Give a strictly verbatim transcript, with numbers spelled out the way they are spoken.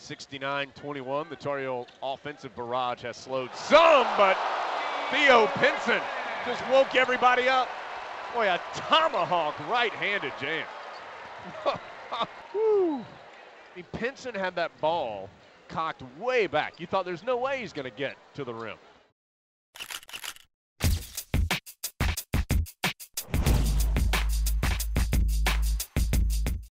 sixty-nine twenty-one. The Tar Heel offensive barrage has slowed some, but Theo Pinson just woke everybody up. Boy, a tomahawk right-handed jam. Woo. I mean, Pinson had that ball cocked way back. You thought there's no way he's going to get to the rim.